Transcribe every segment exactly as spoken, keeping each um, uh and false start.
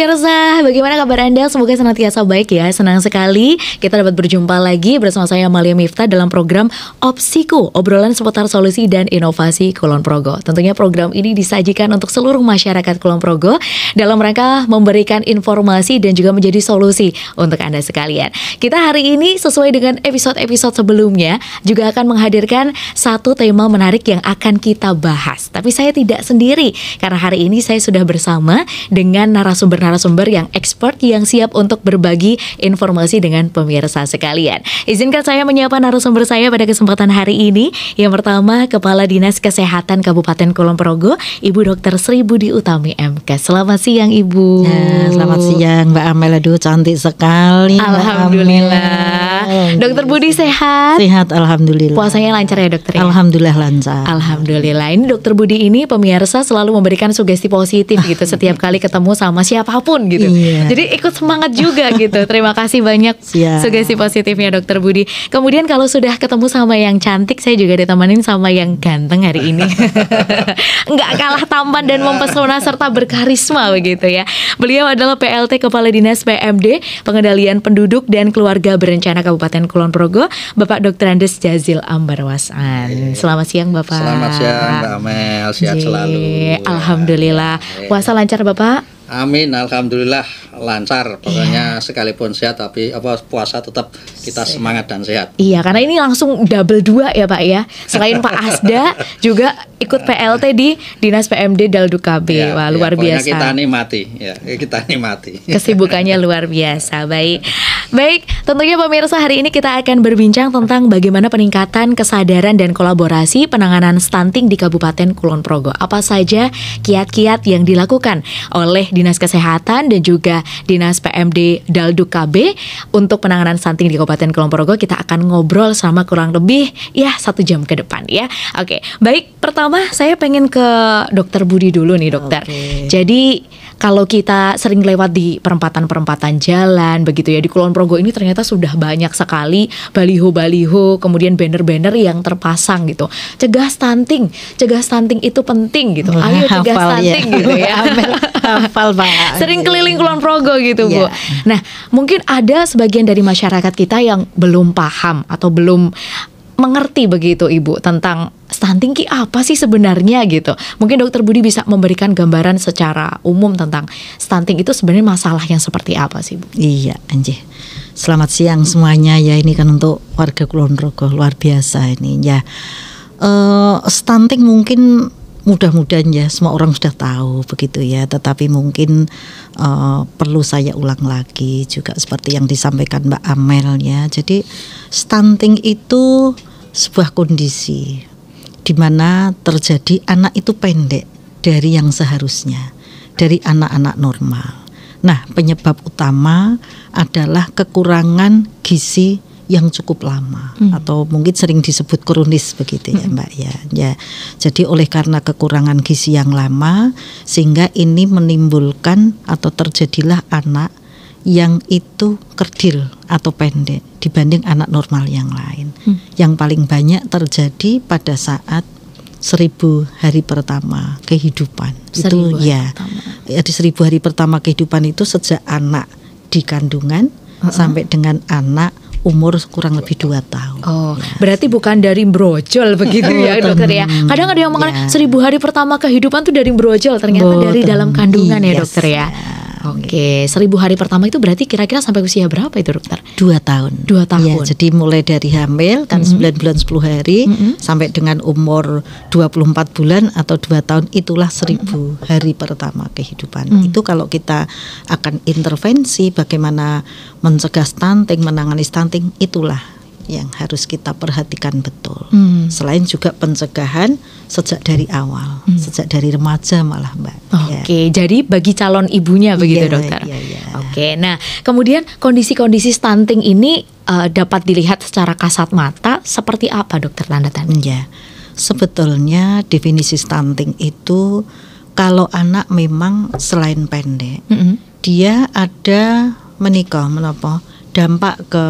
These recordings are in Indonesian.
pemirsa, bagaimana kabar Anda? Semoga senantiasa baik ya. Senang sekali kita dapat berjumpa lagi bersama saya Amalia Miftah dalam program Opsiku, obrolan seputar solusi dan inovasi Kulon Progo. Tentunya program ini disajikan untuk seluruh masyarakat Kulon Progo dalam rangka memberikan informasi dan juga menjadi solusi untuk Anda sekalian. Kita hari ini sesuai dengan episode-episode sebelumnya juga akan menghadirkan satu tema menarik yang akan kita bahas. Tapi saya tidak sendiri karena hari ini saya sudah bersama dengan narasumber-narasumber yang expert yang siap untuk berbagi informasi dengan pemirsa sekalian. Izinkan saya menyapa narasumber saya pada kesempatan hari ini. Yang pertama, Kepala Dinas Kesehatan Kabupaten Kulon Progo, Ibu Dokter Sri Budi Utami M K. Selamat siang Ibu. Ya, selamat siang Mbak Amel. Aduh, cantik sekali. Alhamdulillah. Dokter Budi sehat? Sehat, alhamdulillah. Puasanya lancar ya dokter ya? Alhamdulillah lancar. Alhamdulillah. Ini Dokter Budi ini pemirsa selalu memberikan sugesti positif gitu setiap kali ketemu sama siapapun gitu. Iya. Jadi ikut semangat juga gitu. Terima kasih banyak Siap. sugesti positifnya Dokter Budi. Kemudian kalau sudah ketemu sama yang cantik, saya juga ditemenin sama yang ganteng hari ini. Nggak kalah tampan dan mempesona serta berkarisma begitu ya. Beliau adalah P L T Kepala Dinas P M D Pengendalian Penduduk dan Keluarga Berencana Kabupaten Kulon Progo, Bapak Dokter Andes Jazil Ambarwasan. Selamat siang Bapak. Selamat siang Mbak Amel, sehat Jee, selalu. Alhamdulillah. Puasa lancar Bapak? Amin, alhamdulillah lancar. Pokoknya sekalipun sehat tapi apa puasa tetap kita semangat dan sehat. Iya, karena ini langsung double dua ya Pak ya. Selain Pak Asda juga ikut P L T di Dinas P M D Dalduk K B. Ya, Wah, ya, luar biasa. Kita nikmati, ya kita nikmati. Kesibukannya luar biasa. Baik, baik. Tentunya pemirsa, hari ini kita akan berbincang tentang bagaimana peningkatan kesadaran dan kolaborasi penanganan stunting di Kabupaten Kulon Progo. Apa saja kiat-kiat yang dilakukan oleh Dinas Kesehatan dan juga Dinas P M D Dalduk K B untuk penanganan stunting di Kabupaten Kulon Progo. Kita akan ngobrol selama kurang lebih ya satu jam ke depan ya. Oke, baik. Pertama saya pengen ke Dokter Budi dulu nih dokter. Oke. Jadi kalau kita sering lewat di perempatan-perempatan jalan begitu ya, di Kulon Progo ini ternyata sudah banyak sekali baliho-baliho, kemudian banner-banner yang terpasang gitu. Cegah stunting, cegah stunting itu penting gitu. Wah, Ayo cegah hafal stunting ya. gitu ya. Hafal Pak. Sering keliling Kulon Progo gitu Bu. Iya. Nah, mungkin ada sebagian dari masyarakat kita yang belum paham atau belum mengerti begitu Ibu tentang stunting ki apa sih sebenarnya gitu. Mungkin Dokter Budi bisa memberikan gambaran secara umum tentang stunting itu sebenarnya masalah yang seperti apa sih Bu? Iya, Anjih. Selamat siang semuanya ya. Ini kan untuk warga Kulon Progo, luar biasa ini ya. Uh, stunting mungkin mudah-mudahan ya semua orang sudah tahu begitu ya, tetapi mungkin uh, perlu saya ulang lagi juga seperti yang disampaikan Mbak Amel ya. Jadi stunting itu sebuah kondisi di mana terjadi anak itu pendek dari yang seharusnya, dari anak-anak normal. Nah, penyebab utama adalah kekurangan gizi yang cukup lama hmm. atau mungkin sering disebut kronis begitu ya Mbak ya. Ya. Jadi oleh karena kekurangan gizi yang lama sehingga ini menimbulkan atau terjadilah anak yang itu kerdil atau pendek dibanding anak normal yang lain. Hmm. Yang paling banyak terjadi pada saat seribu hari pertama kehidupan. Seribu itu ya. Ya di seribu hari pertama kehidupan itu sejak anak di kandungan uh-uh. sampai dengan anak umur kurang lebih dua tahun. Oh, ya. Berarti bukan dari brojol begitu ya dokter ya. Kadang ada yang mengatakan ya. seribu hari pertama kehidupan tuh dari brojol, ternyata Boten. dari dalam kandungan ya dokter ya. Oke, seribu hari pertama itu berarti kira-kira sampai usia berapa itu dokter? Dua tahun. Dua tahun. Ya, jadi mulai dari hamil kan mm-hmm. sembilan bulan sepuluh hari mm-hmm. sampai dengan umur dua puluh empat bulan atau dua tahun itulah seribu mm-hmm. hari pertama kehidupan. Mm-hmm. Itu kalau kita akan intervensi bagaimana mencegah stunting, menangani stunting, itulah yang harus kita perhatikan betul. Hmm. Selain juga pencegahan sejak dari awal, hmm. sejak dari remaja malah Mbak. Oke, ya. Jadi bagi calon ibunya begitu iya, dokter. Iya, iya. Oke, nah kemudian kondisi-kondisi stunting ini uh, dapat dilihat secara kasat mata seperti apa dokter tanda-tanda? Ya, sebetulnya definisi stunting itu kalau anak memang selain pendek, mm-hmm. dia ada menikah, menapa dampak ke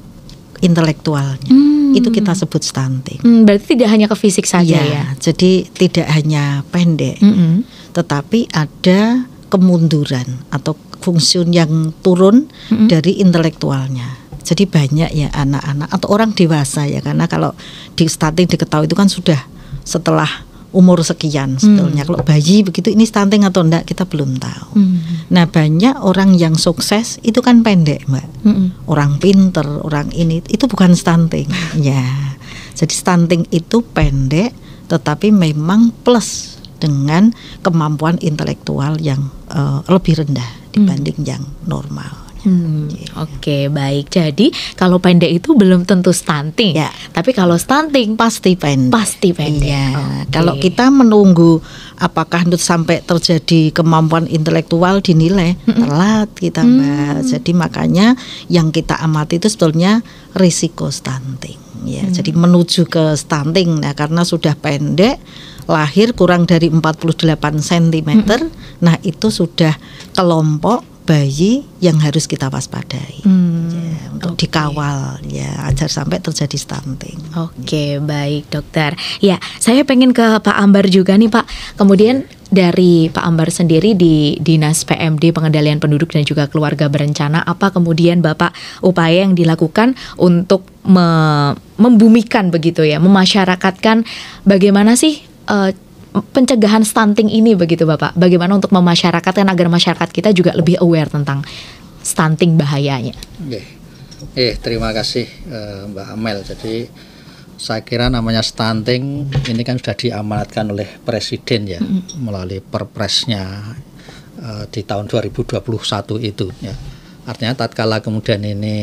intelektualnya. Hmm. Itu kita sebut stunting. Hmm, berarti tidak hanya ke fisik saja ya. ya? Jadi tidak hanya pendek, mm-hmm. tetapi ada kemunduran atau fungsi yang turun Mm-mm. dari intelektualnya. Jadi banyak ya anak-anak atau orang dewasa ya, karena kalau di stunting diketahui itu kan sudah setelah umur sekian sebetulnya. Kalau bayi begitu ini stunting atau enggak kita belum tahu. Hmm. Nah banyak orang yang sukses itu kan pendek Mbak. Mm-mm. Orang pinter, orang ini itu bukan stunting. Ya, jadi stunting itu pendek, tetapi memang plus dengan kemampuan intelektual yang uh, lebih rendah dibanding yang normal. Hmm, Oke, baik. Jadi kalau pendek itu belum tentu stunting, Ya. tapi kalau stunting Pasti pendek. pasti pendek. Iya. Oke. Kalau kita menunggu apakah sampai terjadi kemampuan intelektual dinilai telat kita Mbak. Jadi makanya yang kita amati itu sebetulnya risiko stunting. Ya, jadi menuju ke stunting. Nah, karena sudah pendek, lahir kurang dari empat puluh delapan sentimeter, nah itu sudah kelompok bayi yang harus kita waspadai. Hmm, Ya, untuk oke. dikawal ya agar sampai terjadi stunting. Oke, baik dokter. Ya, saya pengen ke Pak Ambar juga nih Pak. Kemudian dari Pak Ambar sendiri di Dinas P M D Pengendalian Penduduk dan juga Keluarga Berencana, apa kemudian Bapak upaya yang dilakukan untuk me- membumikan begitu ya, memasyarakatkan bagaimana sih eh, pencegahan stunting ini begitu Bapak? Bagaimana untuk memasyarakatkan agar masyarakat kita juga lebih aware tentang stunting bahayanya? Oke. Eh, terima kasih eh, Mbak Amel. Jadi saya kira namanya stunting ini kan sudah diamanatkan oleh Presiden ya, mm-hmm. melalui Perpresnya eh, di tahun dua ribu dua puluh satu itu ya. Artinya tatkala kemudian ini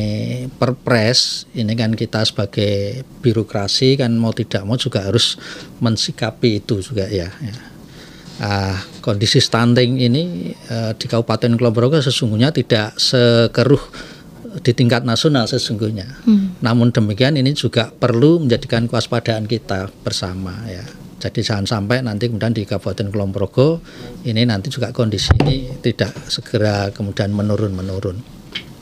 Perpres, ini kan kita sebagai birokrasi kan mau tidak mau juga harus mensikapi itu juga ya. ya. Uh, kondisi stunting ini uh, di Kabupaten Kulon Progo sesungguhnya tidak sekeruh di tingkat nasional sesungguhnya. Hmm. Namun demikian ini juga perlu menjadikan kewaspadaan kita bersama ya. Jadi jangan sampai nanti kemudian di Kabupaten Kulon Progo ini nanti juga kondisi ini tidak segera kemudian menurun-menurun.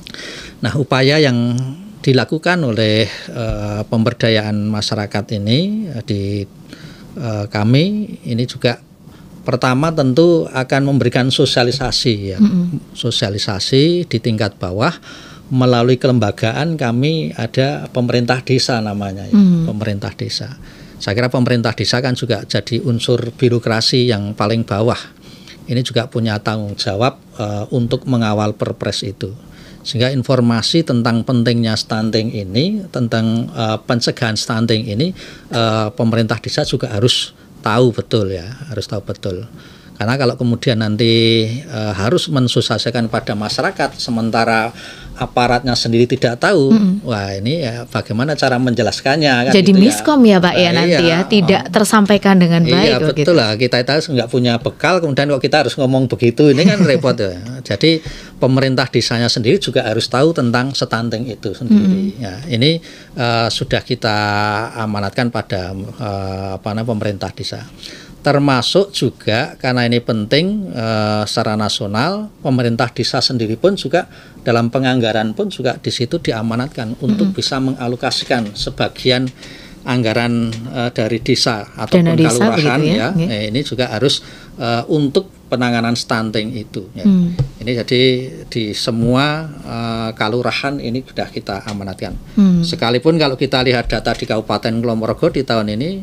Nah, upaya yang dilakukan oleh uh, pemberdayaan masyarakat ini uh, di uh, kami ini juga pertama tentu akan memberikan sosialisasi ya, mm-hmm. sosialisasi di tingkat bawah melalui kelembagaan kami ada pemerintah desa namanya ya, mm. pemerintah desa. Saya kira pemerintah desa kan juga jadi unsur birokrasi yang paling bawah. Ini juga punya tanggung jawab uh, untuk mengawal Perpres itu. Sehingga informasi tentang pentingnya stunting ini, tentang uh, pencegahan stunting ini, uh, pemerintah desa juga harus tahu betul ya, harus tahu betul. Karena kalau kemudian nanti uh, harus mensosialisasikan pada masyarakat, sementara aparatnya sendiri tidak tahu, mm-hmm. wah ini ya bagaimana cara menjelaskannya kan. Jadi gitu miskom ya, ya Pak ya, nah, nanti iya, ya tidak tersampaikan dengan baik. Iya betul gitu. Lah, kita itu nggak punya bekal, kemudian kok kita harus ngomong begitu, ini kan repot ya. Jadi pemerintah desanya sendiri juga harus tahu tentang stunting itu sendiri. Mm-hmm. Ya, ini uh, sudah kita amanatkan pada uh, apa namanya pemerintah desa. Termasuk juga karena ini penting uh, secara nasional, pemerintah desa sendiri pun juga dalam penganggaran pun juga di situ diamanatkan mm-hmm. untuk bisa mengalokasikan sebagian anggaran uh, dari desa ataupun kelurahan ya, ya. Eh, ini juga harus uh, untuk penanganan stunting itu ya. Mm. Ini jadi di semua uh, kelurahan ini sudah kita amanatkan. Mm. Sekalipun kalau kita lihat data di Kabupaten Kulon Progo di tahun ini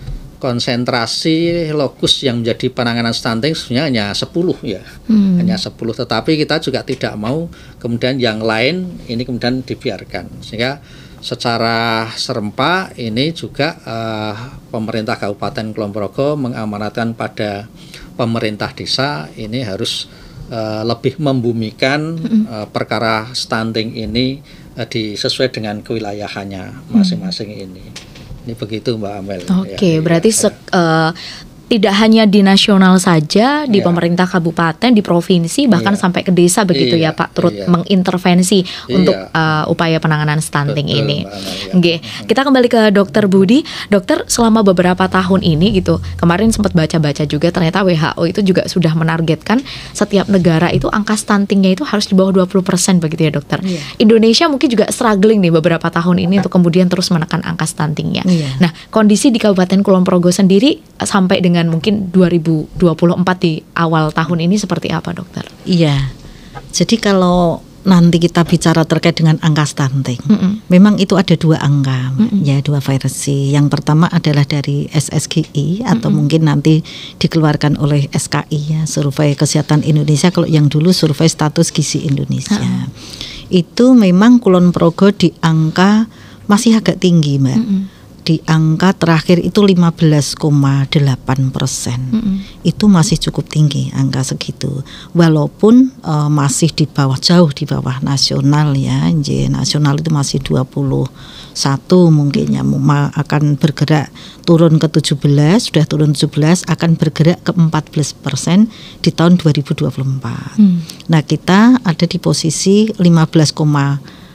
konsentrasi lokus yang menjadi penanganan stunting sebenarnya hanya sepuluh ya, hmm. hanya sepuluh. Tetapi kita juga tidak mau kemudian yang lain ini kemudian dibiarkan, sehingga secara serempak ini juga uh, pemerintah Kabupaten Kulon Progo mengamanatkan pada pemerintah desa ini harus uh, lebih membumikan hmm. uh, perkara stunting ini uh, di sesuai dengan kewilayahannya masing-masing hmm. ini. Ini begitu Mbak Amel. Oke, okay, ya, berarti ya. Se- uh, tidak hanya di nasional saja, di yeah. pemerintah kabupaten, di provinsi, bahkan yeah. sampai ke desa begitu yeah. ya Pak, turut yeah. mengintervensi yeah. untuk uh, upaya penanganan stunting Betul, ini. Ya. Oke, kita kembali ke Dokter Budi. Dokter, selama beberapa tahun ini gitu, kemarin sempat baca-baca juga ternyata W H O itu juga sudah menargetkan setiap negara itu angka stuntingnya itu harus di bawah dua puluh persen begitu ya Dokter. Yeah. Indonesia mungkin juga struggling nih beberapa tahun ini untuk kemudian terus menekan angka stuntingnya. Yeah. Nah, kondisi di Kabupaten Kulon Progo sendiri sampai dengan mungkin dua ribu dua puluh empat di awal tahun ini seperti apa Dokter? Iya, Jadi kalau nanti kita bicara terkait dengan angka stunting, mm-mm. memang itu ada dua angka, mm-mm. ya dua versi. Yang pertama adalah dari S S G I atau mm-mm. mungkin nanti dikeluarkan oleh S K I ya, Survei Kesehatan Indonesia. Kalau yang dulu Survei Status Gizi Indonesia, uh-uh. itu memang Kulon Progo di angka masih agak tinggi, Mbak. Mm-mm. Di angka terakhir itu lima belas koma delapan persen. Mm-hmm. Itu masih cukup tinggi angka segitu. Walaupun uh, masih di bawah, jauh di bawah nasional ya. J, nasional itu masih dua puluh satu mungkin ya, akan bergerak turun ke tujuh belas, sudah turun tujuh belas, akan bergerak ke empat belas persen di tahun dua ribu dua puluh empat. Mm. Nah, kita ada di posisi lima belas koma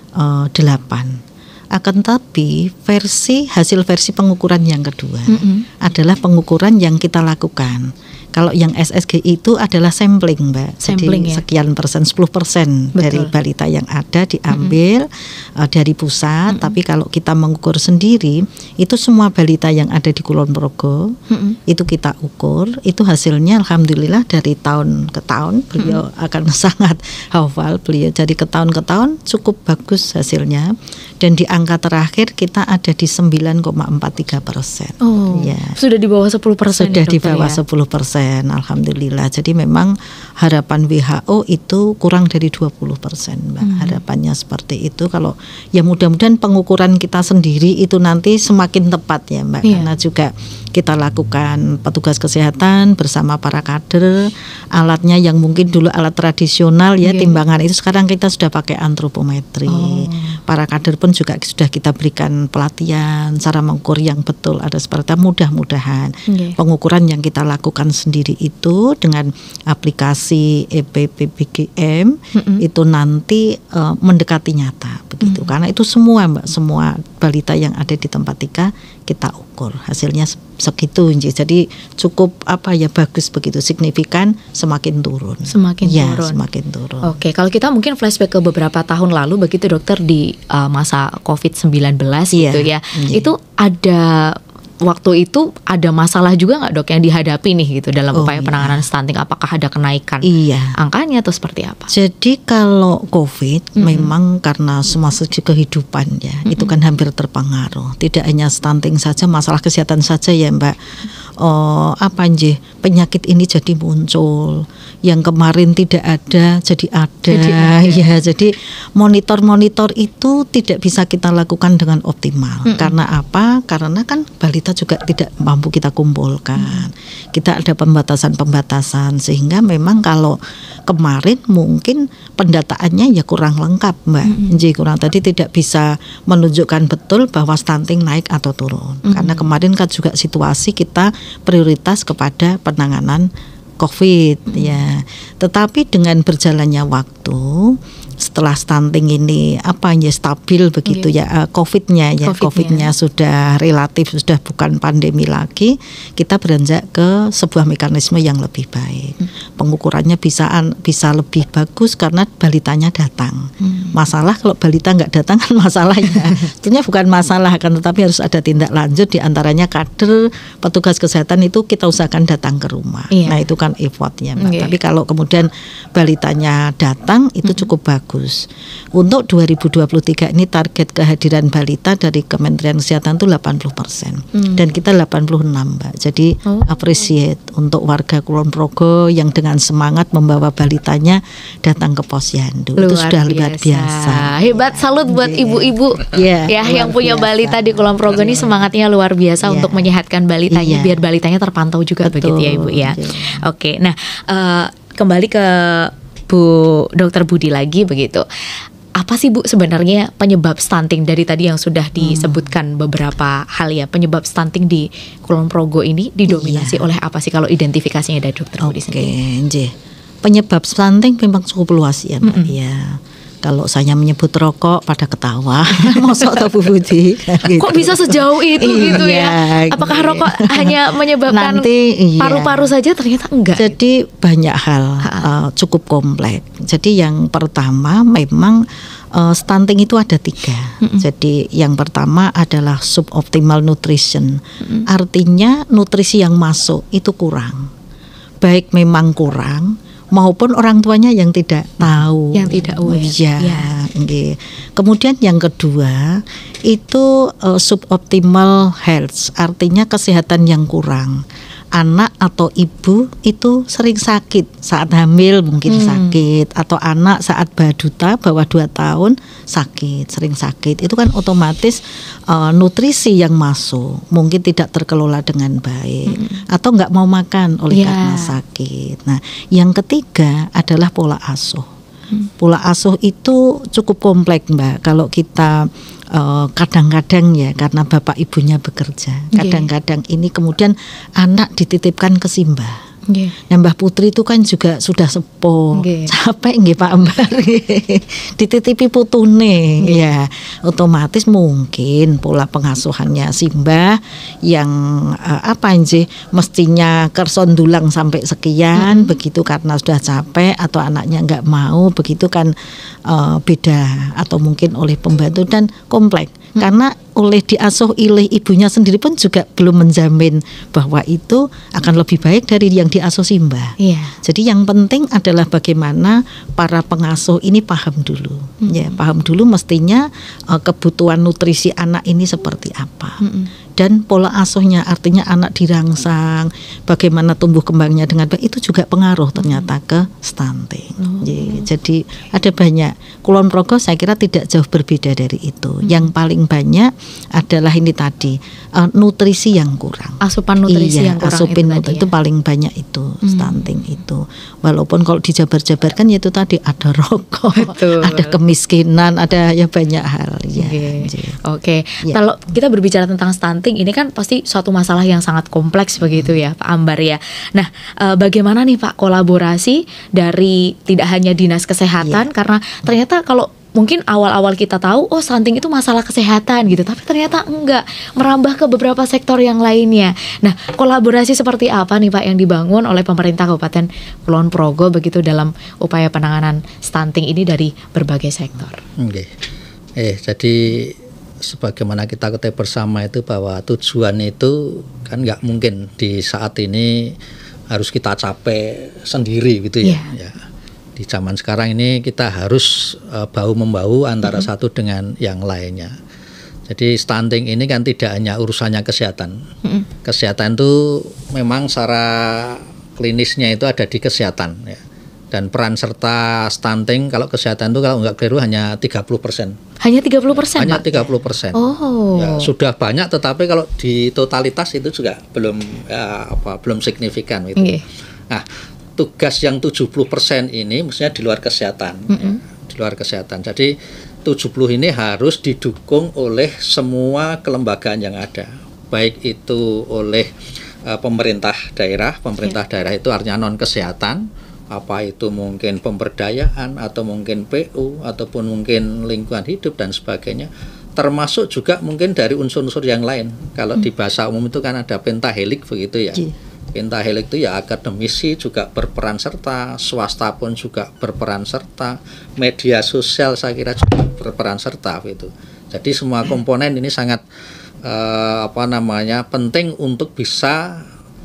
delapan. Akan tapi versi hasil versi pengukuran yang kedua mm-hmm. adalah pengukuran yang kita lakukan. Kalau yang S S G I itu adalah sampling, Mbak. Sampling, jadi ya? Sekian persen, sepuluh persen dari balita yang ada diambil mm-hmm. uh, dari pusat. Mm-hmm. Tapi kalau kita mengukur sendiri, itu semua balita yang ada di Kulon Progo mm-hmm. itu kita ukur. Itu hasilnya alhamdulillah dari tahun ke tahun beliau mm-hmm. akan sangat hafal beliau. Jadi ke tahun ke tahun cukup bagus hasilnya. Dan di angka terakhir kita ada di sembilan koma empat tiga persen. Oh, ya. Sudah di bawah sepuluh persen. Sudah ya, di bawah ya? sepuluh persen, alhamdulillah. Jadi memang harapan W H O itu kurang dari dua puluh persen, Mbak. Hmm. Harapannya seperti itu. Kalau ya mudah-mudahan pengukuran kita sendiri itu nanti semakin tepat ya, Mbak. Yeah. Karena juga kita lakukan petugas kesehatan bersama para kader, alatnya yang mungkin dulu alat tradisional ya, yeah. timbangan itu sekarang kita sudah pakai antropometri. Oh. Para kader pun juga sudah kita berikan pelatihan cara mengukur yang betul, ada seperti mudah-mudahan okay. pengukuran yang kita lakukan sendiri itu dengan aplikasi E P P B G M mm-hmm. itu nanti uh, mendekati nyata begitu, mm-hmm. karena itu semua Mbak, semua balita yang ada di tempat tika kita ukur hasilnya segitu, jadi cukup apa ya, bagus begitu, signifikan, semakin turun semakin ya, turun semakin turun. Oke, kalau kita mungkin flashback ke beberapa tahun lalu begitu dokter, di uh, masa covid sembilan belas yeah. gitu ya, yeah. itu ada waktu itu ada masalah juga nggak dok yang dihadapi nih gitu dalam oh, upaya iya. penanganan stunting? Apakah ada kenaikan iya. angkanya atau seperti apa? Jadi kalau COVID mm-hmm. memang karena semua segi kehidupan ya mm-hmm. itu kan hampir terpengaruh. Tidak hanya stunting saja, masalah kesehatan saja ya Mbak. Oh, apa nje, penyakit ini jadi muncul, yang kemarin tidak ada jadi ada, jadi ada. Ya, jadi monitor-monitor itu tidak bisa kita lakukan dengan optimal. Mm-mm. Karena apa? Karena kan balita juga tidak mampu kita kumpulkan. Mm. Kita ada pembatasan-pembatasan sehingga memang kalau kemarin mungkin pendataannya ya kurang lengkap, Mbak. Mm-hmm. Nje, kurang tadi tidak bisa menunjukkan betul bahwa stunting naik atau turun. Mm-hmm. Karena kemarin kan juga situasi kita prioritas kepada penanganan COVID hmm. ya. Tetapi dengan berjalannya waktu, setelah stunting ini apa ya stabil begitu yeah. ya, uh, COVID-nya ya, COVID-nya. COVID-nya sudah relatif, sudah bukan pandemi lagi, kita beranjak ke sebuah mekanisme yang lebih baik. Hmm. Pengukurannya bisa bisa lebih bagus karena balitanya datang. Hmm. Masalah kalau balita nggak datang kan masalahnya. Sebenarnya bukan masalah kan, tetapi harus ada tindak lanjut, diantaranya kader, petugas kesehatan itu kita usahakan datang ke rumah. Yeah. Nah itu kan effortnya. Okay. Tapi kalau kemudian balitanya datang itu hmm. cukup bagus. Bagus. Untuk dua ribu dua puluh tiga ini target kehadiran balita dari Kementerian Kesehatan itu delapan puluh persen hmm. dan kita delapan puluh enam Mbak. Jadi oh. appreciate untuk warga Kulon Progo yang dengan semangat membawa balitanya datang ke Posyandu. Luar itu sudah biasa. Luar biasa. Hebat, salut buat yeah. ibu-ibu yeah, ya yang punya biasa. Balita di Kulon Progo ini semangatnya luar biasa yeah. untuk menyehatkan balitanya yeah. biar balitanya terpantau juga. Betul. Begitu ya Ibu ya. Yeah. Oke, nah uh, kembali ke Bu Dokter Budi lagi begitu. Apa sih Bu sebenarnya penyebab stunting dari tadi yang sudah disebutkan beberapa hal ya, penyebab stunting di Kulon Progo ini didominasi iya. oleh apa sih kalau identifikasinya dari Dokter Budi sendiri? Oke, penyebab stunting memang cukup luas ya Mbak mm-hmm. ya. Kalau saya menyebut rokok pada ketawa, mosok atau Bu Budi? Gitu. Kok bisa sejauh itu gitu iya, ya? Apakah rokok hanya menyebabkan Nanti, iya. paru-paru saja? Ternyata enggak. Jadi banyak hal uh, cukup kompleks. Jadi yang pertama memang uh, stunting itu ada tiga. Mm-hmm. Jadi yang pertama adalah suboptimal nutrition. Mm-hmm. Artinya nutrisi yang masuk itu kurang. Baik memang kurang maupun orang tuanya yang tidak tahu. Yang tidak aware. Iya, Ya. nggih. Kemudian yang kedua itu uh, suboptimal health, artinya kesehatan yang kurang. Anak atau ibu itu sering sakit saat hamil, mungkin Hmm. sakit, atau anak saat baduta bawah dua tahun sakit, sering sakit. Itu kan otomatis uh, nutrisi yang masuk mungkin tidak terkelola dengan baik, atau nggak mau makan oleh Ya. karena sakit. Nah, yang ketiga adalah pola asuh. Pola asuh itu cukup kompleks, Mbak. Kalau kita uh, kadang-kadang ya, karena bapak ibunya bekerja, Nggih. kadang-kadang ini kemudian anak dititipkan ke simbah. Nggih. Nah, Mbah Putri itu kan juga sudah sepuh, Nggih. capek nggih Pak Ambari, dititipi putune, ya otomatis mungkin pola pengasuhannya simbah yang eh, apa sih mestinya kerson dulang sampai sekian, begitu karena sudah capek atau anaknya nggak mau, begitu kan eh, beda, atau mungkin oleh pembantu dan kompleks. Karena oleh diasuh oleh ibunya sendiri pun juga belum menjamin bahwa itu akan lebih baik dari yang diasuh simbah. Iya. Jadi yang penting adalah bagaimana para pengasuh ini paham dulu, ya paham dulu mestinya uh, kebutuhan nutrisi anak ini seperti apa. Dan pola asuhnya, artinya anak dirangsang, bagaimana tumbuh kembangnya dengan baik, itu juga pengaruh ternyata ke stunting. Ya, jadi ada banyak. Kulon Progo saya kira tidak jauh berbeda dari itu. Yang paling banyak adalah ini tadi uh, nutrisi yang kurang. Asupan nutrisi Iya, yang kurang asupan itu nut- tadi itu ya. paling banyak itu stunting itu. Walaupun kalau dijabar-jabarkan ya itu tadi ada rokok, Betul. ada kemiskinan, ada ya banyak hal ya. Oke, Jadi, Oke. Ya. Kalau kita berbicara tentang stunting, ini kan pasti suatu masalah yang sangat kompleks begitu ya, Pak Ambar ya. Nah, eh, bagaimana nih Pak kolaborasi dari tidak hanya dinas kesehatan, karena ternyata kalau mungkin awal-awal kita tahu, oh stunting itu masalah kesehatan gitu, tapi ternyata enggak, merambah ke beberapa sektor yang lainnya. Nah, kolaborasi seperti apa nih Pak yang dibangun oleh pemerintah Kabupaten Kulon Progo begitu dalam upaya penanganan stunting ini dari berbagai sektor? Oke. Eh, jadi sebagaimana kita ketahui bersama itu bahwa tujuan itu kan nggak mungkin di saat ini harus kita capai sendiri gitu ya. Iya. Ya. Di zaman sekarang ini kita harus uh, bahu membahu antara Mm-hmm. satu dengan yang lainnya. Jadi stunting ini kan tidak hanya urusannya kesehatan. Mm-hmm. Kesehatan itu memang secara klinisnya itu ada di kesehatan ya. Dan peran serta stunting kalau kesehatan itu kalau nggak keliru hanya tiga puluh persen. Hanya tiga puluh persen Hanya Pak? tiga puluh persen. Oh. Ya, sudah banyak tetapi kalau di totalitas itu juga belum ya, apa belum signifikan gitu. Nggih. Nah, tugas yang tujuh puluh persen ini mestinya di luar kesehatan. Mm-mm. Di luar kesehatan. Jadi tujuh puluh ini harus didukung oleh semua kelembagaan yang ada. Baik itu oleh uh, pemerintah daerah, pemerintah daerah itu artinya non kesehatan, apa itu mungkin pemberdayaan atau mungkin P U ataupun mungkin lingkungan hidup dan sebagainya, termasuk juga mungkin dari unsur-unsur yang lain. Kalau di bahasa umum itu kan ada pentahelik begitu ya. Iya. Pentahelik itu ya akademisi juga berperan serta, swasta pun juga berperan serta, media sosial saya kira juga berperan serta gitu. Jadi semua komponen ini sangat eh, apa namanya penting untuk bisa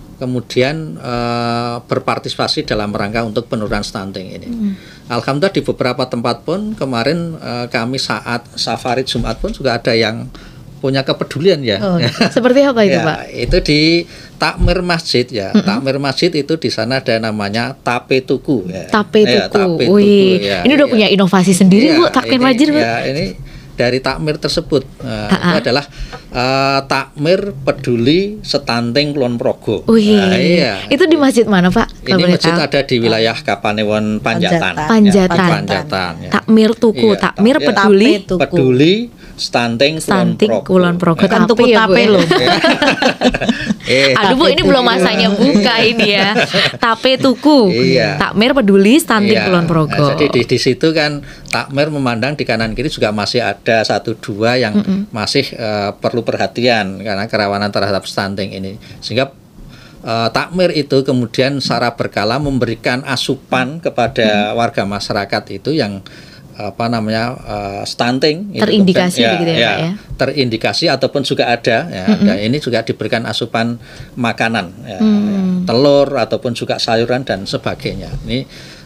kemudian uh, berpartisipasi dalam rangka untuk penurunan stunting ini. Hmm. Alhamdulillah di beberapa tempat pun kemarin uh, kami saat safari Jumat pun juga ada yang punya kepedulian ya. Oh, seperti apa itu ya, Pak? Itu di takmir masjid ya. Mm-hmm. Takmir masjid itu di sana ada namanya tape tuku ya. Tape tuku. Ya, tape tuku, Wih, ya, ini udah ya. punya inovasi sendiri Ya, Bu, takmir ini, masjid Bu. Ya, ini dari takmir tersebut uh, itu adalah uh, takmir peduli stunting Kulon Progo. Wih, Nah, iya. itu di masjid mana Pak? Ini Kalau boleh masjid tahu? ada di wilayah Kapanewon Panjatan. Panjatan. Ya, Panjatan. Ya. Takmir tuku, Iya, takmir tak- ya, peduli. Tape tuku. Peduli stunting Kulon Stunting Progo. Kulon Progo. Ya. Kan tuku Tape ya, Bu, tape ya? loh. Eh, Aduh Bu, ini belum masanya buka ini ya. Tape tuku. Iya. Takmir peduli stunting iya. Kulon Progo. Nah, jadi di, di situ kan takmir memandang di kanan kiri juga masih ada satu dua yang Mm-mm. masih uh, perlu perhatian karena kerawanan terhadap stunting ini. Sehingga uh, takmir itu kemudian secara berkala memberikan asupan kepada warga masyarakat itu yang apa namanya uh, stunting itu Terindikasi kemudian- begitu ya, Pak, ya? terindikasi ataupun juga ada ya, dan ini juga diberikan asupan makanan ya, Hmm. ya, telur ataupun juga sayuran dan sebagainya. Ini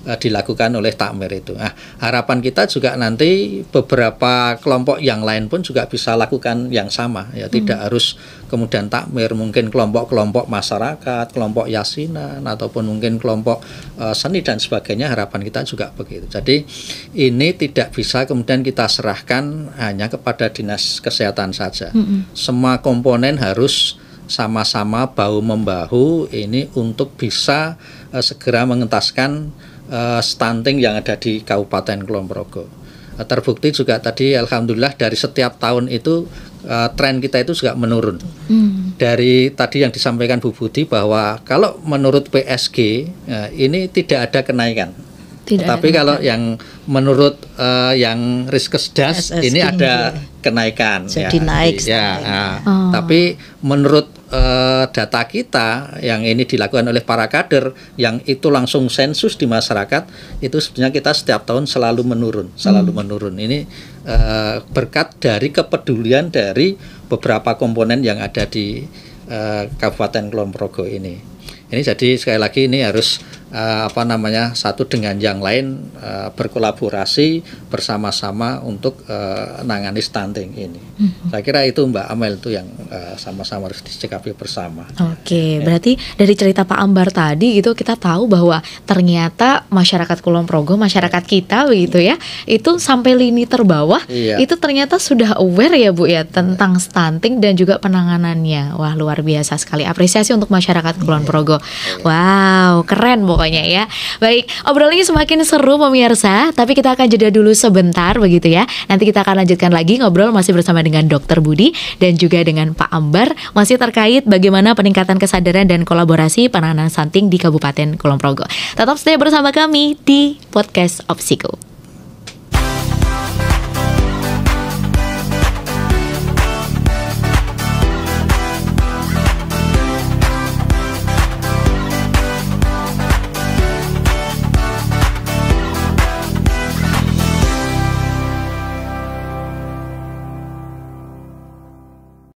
uh, dilakukan oleh takmir itu. Nah, harapan kita juga nanti beberapa kelompok yang lain pun juga bisa lakukan yang sama ya, tidak hmm. harus kemudian takmir, mungkin kelompok-kelompok masyarakat, kelompok yasinan ataupun mungkin kelompok uh, seni dan sebagainya, harapan kita juga begitu. Jadi ini tidak bisa kemudian kita serahkan hanya kepada dinas kesehatan saja. Hmm. Semua komponen harus sama-sama bahu-membahu ini untuk bisa uh, segera mengentaskan uh, stunting yang ada di Kabupaten Kulon Progo. Uh, terbukti juga tadi alhamdulillah dari setiap tahun itu uh, tren kita itu juga menurun. Hmm. Dari tadi yang disampaikan Bu Budi bahwa kalau menurut P S G uh, ini tidak ada kenaikan. Tidak Tapi ada kalau yang menurut uh, yang Riskesdas S S ini ada kenaikan. Jadi ya, naik. Ya, nah, oh. Tapi menurut uh, data kita yang ini dilakukan oleh para kader, yang itu langsung sensus di masyarakat, itu sebenarnya kita setiap tahun selalu menurun, selalu hmm. menurun. Ini uh, berkat dari kepedulian dari beberapa komponen yang ada di uh, Kabupaten Kulon Progo ini. Ini jadi sekali lagi ini harus uh, apa namanya satu dengan yang lain uh, berkolaborasi bersama-sama untuk uh, menangani stunting ini. Hmm. Saya kira itu Mbak Amel itu yang uh, sama-sama harus disikapi bersama. Oke, ya. Berarti dari cerita Pak Ambar tadi gitu kita tahu bahwa ternyata masyarakat Kulon Progo, masyarakat kita begitu ya, itu sampai lini terbawah iya. itu ternyata sudah aware ya Bu ya tentang stunting dan juga penanganannya. Wah, luar biasa sekali. Apresiasi untuk masyarakat Kulon Progo. Wow, keren pokoknya ya. Baik, obrolannya semakin seru pemirsa, tapi kita akan jeda dulu sebentar begitu ya. Nanti kita akan lanjutkan lagi ngobrol masih bersama dengan Dokter Budi dan juga dengan Pak Ambar, masih terkait bagaimana peningkatan kesadaran dan kolaborasi penanganan stunting di Kabupaten Kulon Progo. Tetap stay bersama kami di podcast Opsiko.